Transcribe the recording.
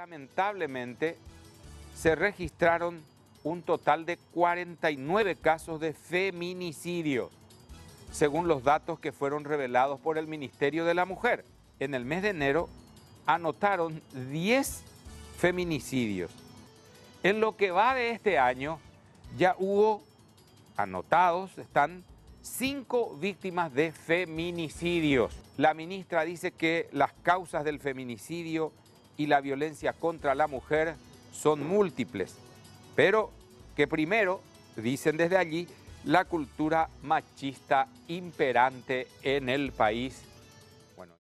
Lamentablemente, se registraron un total de 49 casos de feminicidio, según los datos que fueron revelados por el Ministerio de la Mujer. En el mes de enero anotaron 10 feminicidios. En lo que va de este año, ya hubo anotados, están 5 víctimas de feminicidios. La ministra dice que las causas del feminicidio y la violencia contra la mujer son múltiples, pero que primero, dicen desde allí, la cultura machista imperante en el país